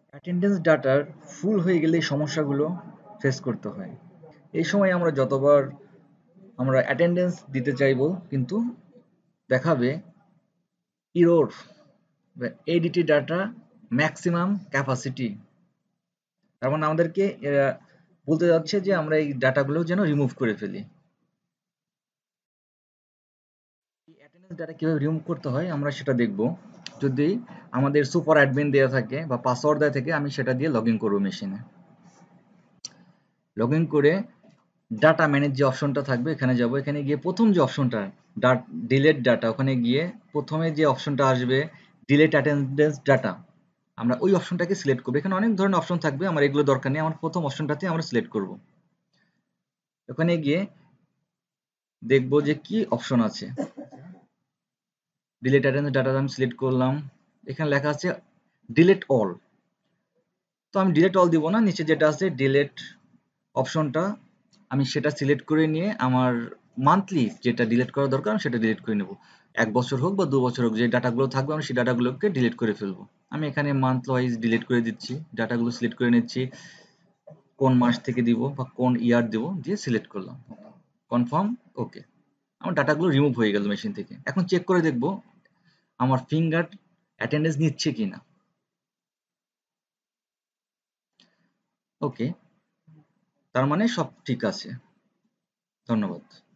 Attendance ডাটার ফুল হয়ে গেলে এই সমস্যাগুলো ফেস করতে হয়। এই সময় আমরা যতবার আমরা অ্যাটেন্ডেন্স দিতে চাইবো কিন্তু দেখাবে error ADT data maximum capacity. তার মানে আমাদেরকে বলতে যাচ্ছে যে আমরা এই ডাটাগুলো যেন রিমুভ করে ফেলি। এই অ্যাটেন্ডেন্স ডাটা কিভাবে রিমুভ করতে হয় আমরা সেটা দেখব। যদি আমাদের সুপার অ্যাডমিন দেওয়া থাকে বা পাসওয়ার্ড দেওয়া থাকে আমি সেটা দিয়ে লগ ইন করবো মেশিনে। লগ ইন করে ডাটা ম্যানেজ যে অপশনটা থাকবে এখানে যাব। এখানে গিয়ে প্রথম যে অপশনটা ডিলেট ডাটা, ওখানে গিয়ে প্রথমে যে অপশনটা আসবে ডিলেট অ্যাটেন্ডেন্স ডাটা, আমরা ওই অপশনটাকে সিলেক্ট করবো। এখানে অনেক ধরনের অপশন থাকবে, আমার এগুলো দরকার নেই, আমার প্রথম অপশনটাতে আমরা সিলেক্ট করব। ওখানে গিয়ে দেখবো যে কি অপশন আছে। ডিলেট অ্যাটেন্ডেন্স ডাটা আমি সিলেক্ট করলাম, এখানে লেখা আছে ডিলেট অল। তো আমি ডিলেট অল দিব না, নিচে যেটা আছে ডিলেট অপশনটা আমি সেটা সিলেক্ট করে নিয়ে আমার মান্থলি যেটা ডিলিট করা দরকার সেটা ডিলিট করে নেব। 1 বছর হোক বা 2 বছর হোক, যে ডাটাগুলো থাকবে আমি সেই ডাটাগুলোকে ডিলিট করে ফেলবো। আমি এখানে মান্থ ওয়াইজ ডিলিট করে দিচ্ছি, ডাটাগুলো সিলেক্ট করে নিচ্ছি, কোন মাস থেকে দিব বা কোন ইয়ার দেব, দিয়ে সিলেক্ট করলাম, কনফার্ম, ওকে। আমার ডাটাগুলো রিমুভ হয়ে গেল মেশিন থেকে। এখন চেক করে দেখব আমার ফিঙ্গার অ্যাটেন্ডেন্স নিচ্ছে কিনা। ওকে, তার মানে সব ঠিক আছে। ধন্যবাদ।